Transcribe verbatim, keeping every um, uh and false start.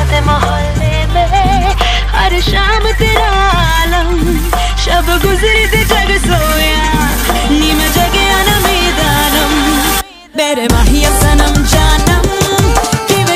ते मोहल्ले में हर शाम तेरा आलम, शब गुजरी ते जग सोया नी मैं जगया ना मैदानम मेरे माहिया